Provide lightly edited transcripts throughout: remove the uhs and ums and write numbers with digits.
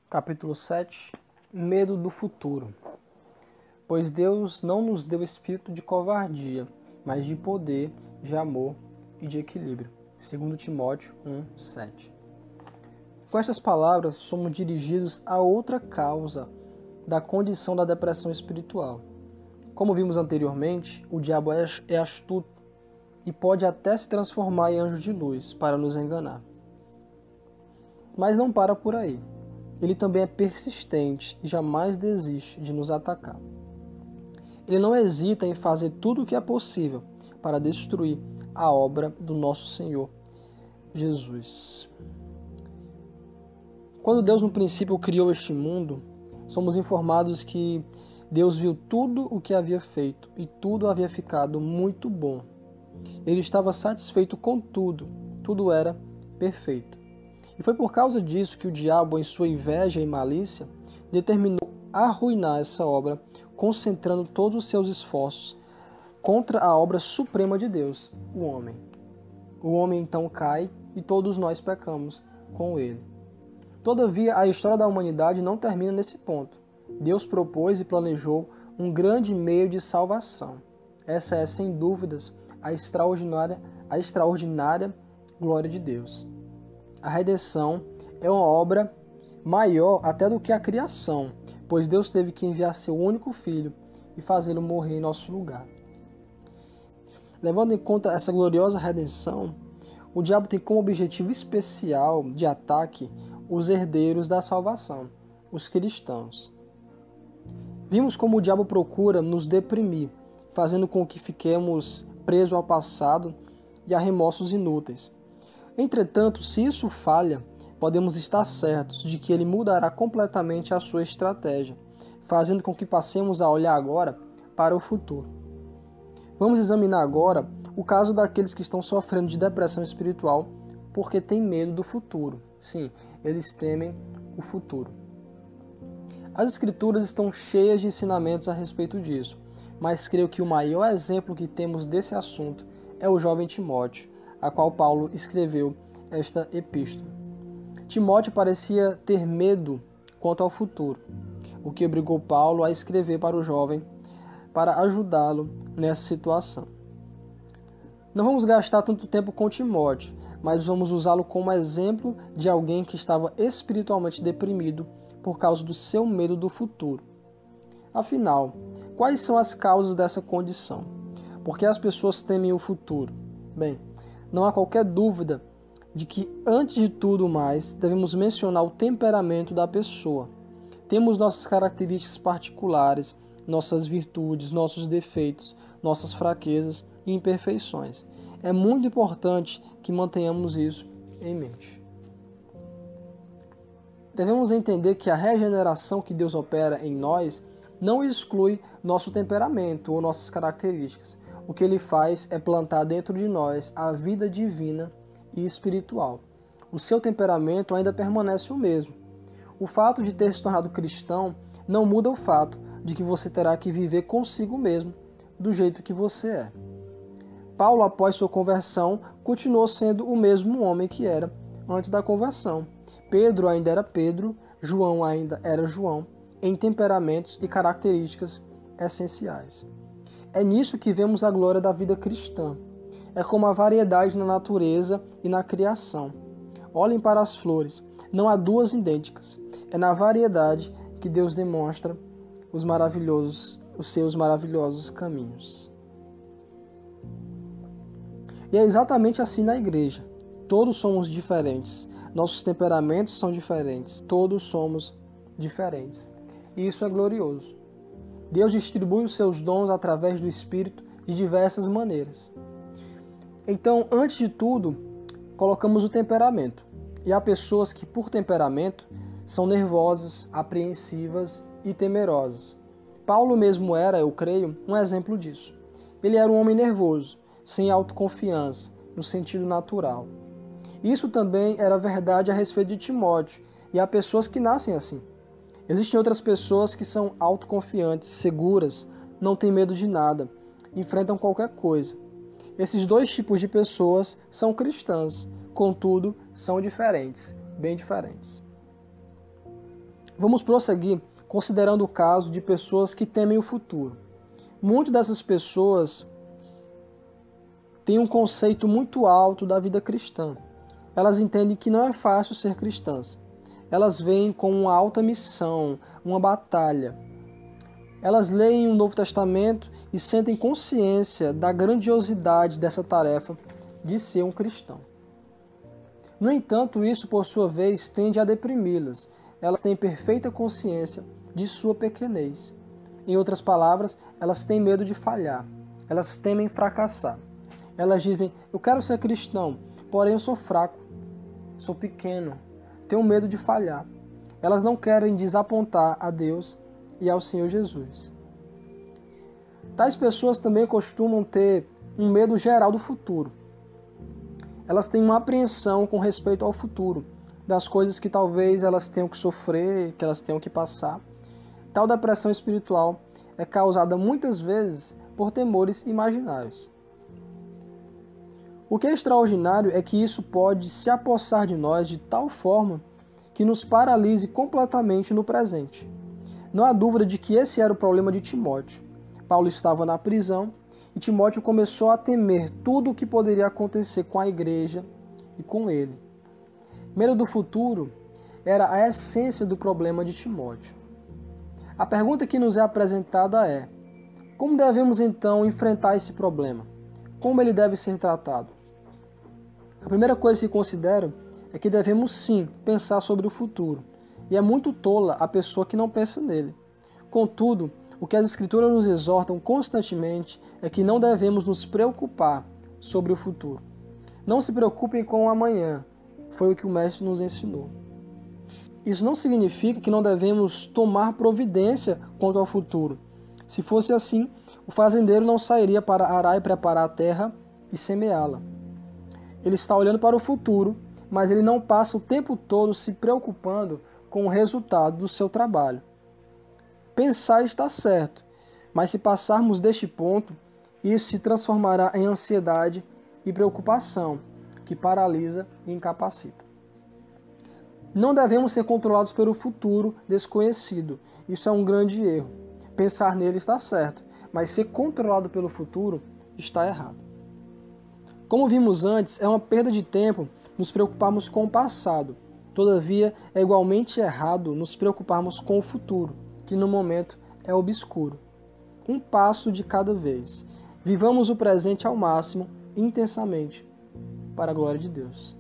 Capítulo 7. Medo do futuro. Pois Deus não nos deu espírito de covardia, mas de poder, de amor e de equilíbrio. 2 Timóteo 1:7. Com estas palavras, somos dirigidos a outra causa da condição da depressão espiritual. Como vimos anteriormente, o diabo é astuto e pode até se transformar em anjo de luz para nos enganar. Mas não para por aí. Ele também é persistente e jamais desiste de nos atacar. Ele não hesita em fazer tudo o que é possível para destruir a obra do nosso Senhor Jesus. Quando Deus no princípio criou este mundo, somos informados que Deus viu tudo o que havia feito e tudo havia ficado muito bom. Ele estava satisfeito com tudo, tudo era perfeito. E foi por causa disso que o diabo, em sua inveja e malícia, determinou arruinar essa obra, concentrando todos os seus esforços contra a obra suprema de Deus, o homem. O homem então cai e todos nós pecamos com ele. Todavia, a história da humanidade não termina nesse ponto. Deus propôs e planejou um grande meio de salvação. Essa é, sem dúvidas, a extraordinária glória de Deus. A redenção é uma obra maior até do que a criação, pois Deus teve que enviar seu único filho e fazê-lo morrer em nosso lugar. Levando em conta essa gloriosa redenção, o diabo tem como objetivo especial de ataque os herdeiros da salvação, os cristãos. Vimos como o diabo procura nos deprimir, fazendo com que fiquemos presos ao passado e a remorsos inúteis. Entretanto, se isso falha, podemos estar certos de que ele mudará completamente a sua estratégia, fazendo com que passemos a olhar agora para o futuro. Vamos examinar agora o caso daqueles que estão sofrendo de depressão espiritual porque têm medo do futuro. Sim, eles temem o futuro. As Escrituras estão cheias de ensinamentos a respeito disso, mas creio que o maior exemplo que temos desse assunto é o jovem Timóteo, a qual Paulo escreveu esta epístola. Timóteo parecia ter medo quanto ao futuro, o que obrigou Paulo a escrever para o jovem para ajudá-lo nessa situação. Não vamos gastar tanto tempo com Timóteo, mas vamos usá-lo como exemplo de alguém que estava espiritualmente deprimido por causa do seu medo do futuro. Afinal, quais são as causas dessa condição? Por que as pessoas temem o futuro? Bem, não há qualquer dúvida de que, antes de tudo mais, devemos mencionar o temperamento da pessoa. Temos nossas características particulares, nossas virtudes, nossos defeitos, nossas fraquezas e imperfeições. É muito importante que mantenhamos isso em mente. Devemos entender que a regeneração que Deus opera em nós não exclui nosso temperamento ou nossas características. O que ele faz é plantar dentro de nós a vida divina e espiritual. O seu temperamento ainda permanece o mesmo. O fato de ter se tornado cristão não muda o fato de que você terá que viver consigo mesmo, do jeito que você é. Paulo, após sua conversão, continuou sendo o mesmo homem que era antes da conversão. Pedro ainda era Pedro, João ainda era João, em temperamentos e características essenciais. É nisso que vemos a glória da vida cristã. É como a variedade na natureza e na criação. Olhem para as flores. Não há duas idênticas. É na variedade que Deus demonstra os seus maravilhosos caminhos. E é exatamente assim na igreja. Todos somos diferentes. Nossos temperamentos são diferentes. Todos somos diferentes. E isso é glorioso. Deus distribui os seus dons através do Espírito de diversas maneiras. Então, antes de tudo, colocamos o temperamento. E há pessoas que, por temperamento, são nervosas, apreensivas e temerosas. Paulo mesmo era, eu creio, um exemplo disso. Ele era um homem nervoso, sem autoconfiança, no sentido natural. Isso também era verdade a respeito de Timóteo, e há pessoas que nascem assim. Existem outras pessoas que são autoconfiantes, seguras, não têm medo de nada, enfrentam qualquer coisa. Esses dois tipos de pessoas são cristãs, contudo, são diferentes, bem diferentes. Vamos prosseguir considerando o caso de pessoas que temem o futuro. Muitas dessas pessoas têm um conceito muito alto da vida cristã. Elas entendem que não é fácil ser cristãs. Elas veem como uma alta missão, uma batalha. Elas leem o Novo Testamento e sentem consciência da grandiosidade dessa tarefa de ser um cristão. No entanto, isso, por sua vez, tende a deprimi-las. Elas têm perfeita consciência de sua pequenez. Em outras palavras, elas têm medo de falhar. Elas temem fracassar. Elas dizem, eu quero ser cristão, porém eu sou fraco, sou pequeno, tenho medo de falhar. Elas não querem desapontar a Deus e ao Senhor Jesus. Tais pessoas também costumam ter um medo geral do futuro. Elas têm uma apreensão com respeito ao futuro, das coisas que talvez elas tenham que sofrer, que elas tenham que passar. Tal depressão espiritual é causada muitas vezes por temores imaginários. O que é extraordinário é que isso pode se apossar de nós de tal forma que nos paralise completamente no presente. Não há dúvida de que esse era o problema de Timóteo. Paulo estava na prisão e Timóteo começou a temer tudo o que poderia acontecer com a igreja e com ele. Medo do futuro era a essência do problema de Timóteo. A pergunta que nos é apresentada é: como devemos então enfrentar esse problema? Como ele deve ser tratado? A primeira coisa que considero é que devemos sim pensar sobre o futuro, e é muito tola a pessoa que não pensa nele. Contudo, o que as Escrituras nos exortam constantemente é que não devemos nos preocupar sobre o futuro. Não se preocupem com o amanhã, foi o que o Mestre nos ensinou. Isso não significa que não devemos tomar providência quanto ao futuro. Se fosse assim, o fazendeiro não sairia para arar e preparar a terra e semeá-la. Ele está olhando para o futuro, mas ele não passa o tempo todo se preocupando com o resultado do seu trabalho. Pensar está certo, mas se passarmos deste ponto, isso se transformará em ansiedade e preocupação, que paralisa e incapacita. Não devemos ser controlados pelo futuro desconhecido. Isso é um grande erro. Pensar nele está certo, mas ser controlado pelo futuro está errado. Como vimos antes, é uma perda de tempo nos preocuparmos com o passado. Todavia, é igualmente errado nos preocuparmos com o futuro, que no momento é obscuro. Um passo de cada vez. Vivamos o presente ao máximo, intensamente, para a glória de Deus.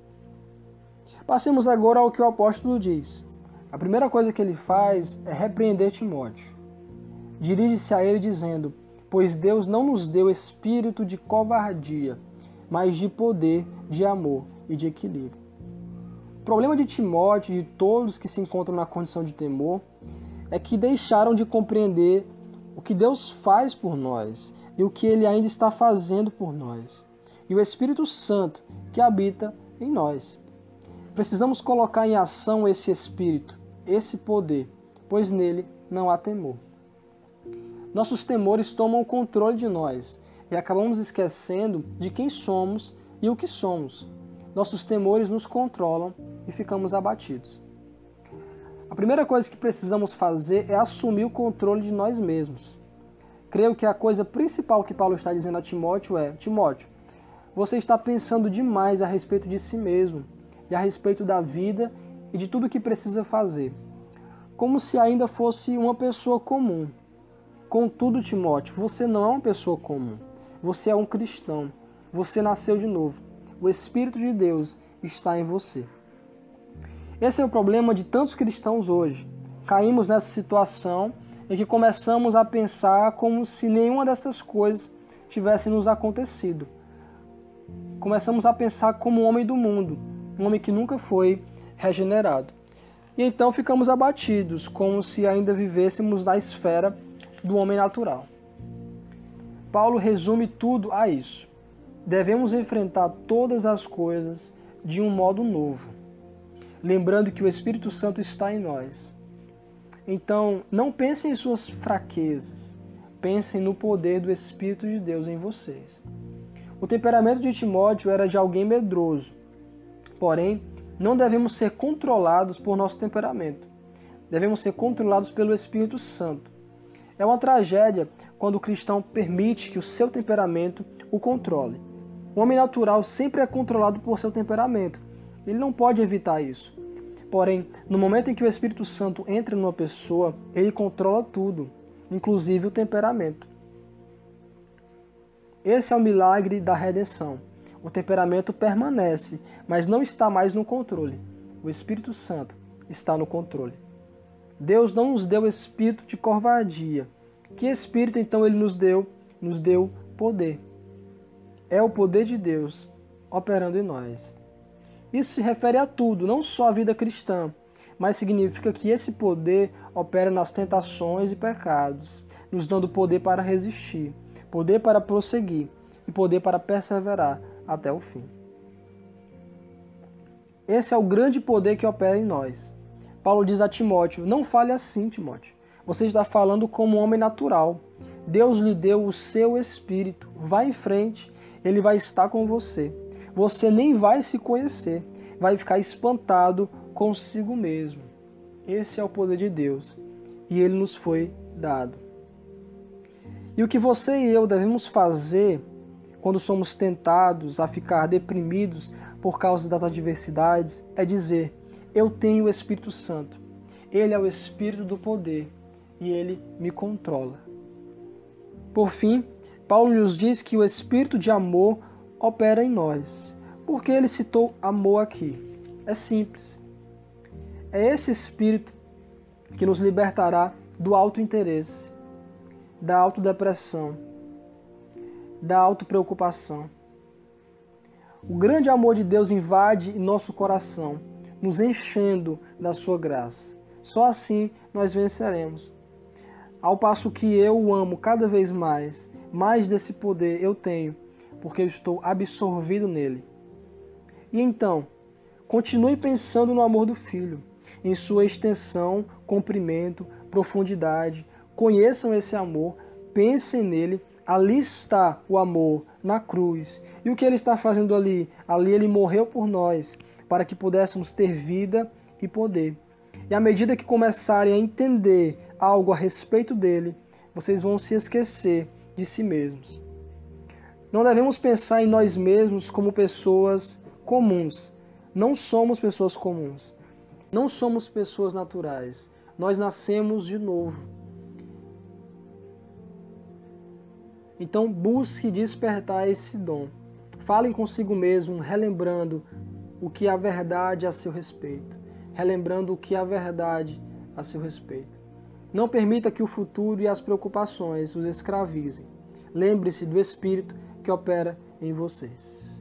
Passemos agora ao que o apóstolo diz. A primeira coisa que ele faz é repreender Timóteo. Dirige-se a ele dizendo, pois Deus não nos deu espírito de covardia, mas de poder, de amor e de equilíbrio. O problema de Timóteo e de todos que se encontram na condição de temor é que deixaram de compreender o que Deus faz por nós e o que Ele ainda está fazendo por nós. E o Espírito Santo que habita em nós. Precisamos colocar em ação esse Espírito, esse poder, pois nele não há temor. Nossos temores tomam o controle de nós e acabamos esquecendo de quem somos e o que somos. Nossos temores nos controlam e ficamos abatidos. A primeira coisa que precisamos fazer é assumir o controle de nós mesmos. Creio que a coisa principal que Paulo está dizendo a Timóteo é: Timóteo, você está pensando demais a respeito de si mesmo e a respeito da vida e de tudo o que precisa fazer, como se ainda fosse uma pessoa comum. Contudo, Timóteo, você não é uma pessoa comum. Você é um cristão. Você nasceu de novo. O Espírito de Deus está em você. Esse é o problema de tantos cristãos hoje. Caímos nessa situação em que começamos a pensar como se nenhuma dessas coisas tivesse nos acontecido. Começamos a pensar como um homem do mundo, um homem que nunca foi regenerado. E então ficamos abatidos, como se ainda vivêssemos na esfera do homem natural. Paulo resume tudo a isso. Devemos enfrentar todas as coisas de um modo novo, lembrando que o Espírito Santo está em nós. Então, não pensem em suas fraquezas, pensem no poder do Espírito de Deus em vocês. O temperamento de Timóteo era de alguém medroso, porém, não devemos ser controlados por nosso temperamento. Devemos ser controlados pelo Espírito Santo. É uma tragédia quando o cristão permite que o seu temperamento o controle. O homem natural sempre é controlado por seu temperamento. Ele não pode evitar isso. Porém, no momento em que o Espírito Santo entra numa pessoa, ele controla tudo, inclusive o temperamento. Esse é o milagre da redenção. O temperamento permanece, mas não está mais no controle. O Espírito Santo está no controle. Deus não nos deu espírito de covardia. Que espírito então ele nos deu? Nos deu poder. É o poder de Deus operando em nós. Isso se refere a tudo, não só à vida cristã, mas significa que esse poder opera nas tentações e pecados, nos dando poder para resistir, poder para prosseguir e poder para perseverar até o fim. Esse é o grande poder que opera em nós. Paulo diz a Timóteo: não fale assim, Timóteo. Você está falando como um homem natural. Deus lhe deu o seu espírito. Vá em frente, ele vai estar com você. Você nem vai se conhecer, vai ficar espantado consigo mesmo. Esse é o poder de Deus e ele nos foi dado. E o que você e eu devemos fazer quando somos tentados a ficar deprimidos por causa das adversidades é dizer: eu tenho o Espírito Santo. Ele é o Espírito do poder e ele me controla. Por fim, Paulo nos diz que o Espírito de amor opera em nós. Por que ele citou amor aqui? É simples. É esse Espírito que nos libertará do autointeresse, da autodepressão, da autopreocupação. O grande amor de Deus invade nosso coração, nos enchendo da sua graça. Só assim nós venceremos. Ao passo que eu o amo cada vez mais, mais desse poder eu tenho, porque eu estou absorvido nele. E então, continue pensando no amor do Filho, em sua extensão, comprimento, profundidade. Conheçam esse amor, pensem nele. Ali está o amor na cruz. E o que ele está fazendo ali? Ali ele morreu por nós, para que pudéssemos ter vida e poder. E à medida que começarem a entender algo a respeito dele, vocês vão se esquecer de si mesmos. Não devemos pensar em nós mesmos como pessoas comuns. Não somos pessoas comuns. Não somos pessoas naturais. Nós nascemos de novo. Então busque despertar esse dom. Falem consigo mesmo, relembrando o que é a verdade a seu respeito. Relembrando o que é a verdade a seu respeito. Não permita que o futuro e as preocupações os escravizem. Lembre-se do Espírito que opera em vocês.